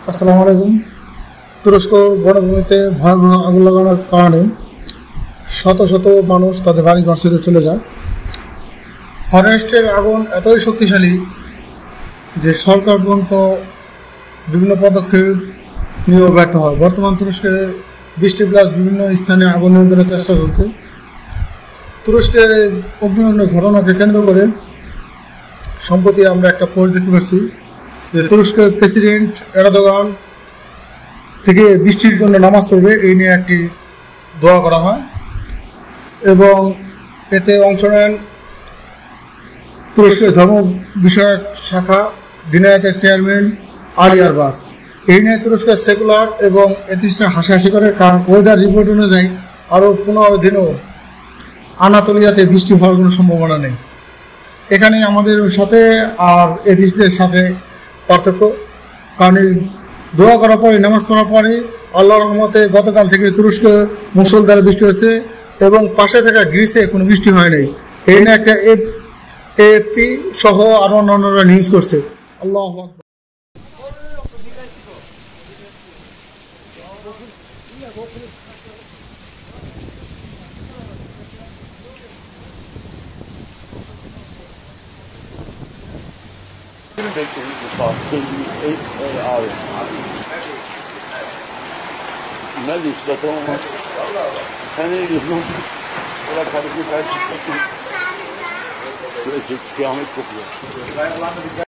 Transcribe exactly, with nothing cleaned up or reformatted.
আসসালামু আলাইকুম। তুরস্ক বনভূমিতে ভয়াবহ আগুন লাগানোর কারণে শত শত মানুষ তাদের বাড়িঘর ছেড়ে চলে যায়। ফরেস্টের আগুন এতই শক্তিশালী যে সরকার পর্যন্ত বিভিন্ন পদক্ষেপ নিয়েও ব্যর্থ হয়। বর্তমান তুরস্কে বৃষ্টি প্লাস বিভিন্ন স্থানে আগুন নিয়ন্ত্রণের চেষ্টা চলছে। তুরস্কের অগ্নিকাণ্ডের ঘটনাকে কেন্দ্র করে সম্প্রতি আমরা একটা পোস্ট দেখতে পাচ্ছি যে তুরস্কের প্রেসিডেন্ট এরদোগান থেকে বৃষ্টির জন্য নামাজ পড়বে এই নিয়ে একটি দোয়া করা হয় এবং এতে অংশ নেন তুরস্কের ধর্ম বিষয়ক শাখা দিনায়াতের চেয়ারম্যান আলী আরবাস। এই নিয়ে তুরস্কের সেকুলার এবং এথিস্টরা হাসাহাসি করে, কারণ ওয়েদার রিপোর্ট অনুযায়ী আরও পনেরো দিনও আনাতোলিয়াতে বৃষ্টি হওয়ার কোনো সম্ভাবনা নেই। এখানে আমাদের সাথে আর এথিস্টদের সাথে পার্থক্য, কারণ এই দোয়া করার পরে নামাজ পড়ার পরে আল্লাহর রহমতে গতকাল থেকে তুরস্কে মুষলধারে বৃষ্টি হয়েছে এবং পাশে থাকা গ্রিসে কোনো বৃষ্টি হয় নাই। এই নিয়ে একটা এএফপি সহ আরও অন্যান্যরা নিউজ করছে। আল্লাহু আকবার। Melih, da tamo. Sen ne diyorsun? Ola karıcı karşı. Böyle kıyamet kopuyor.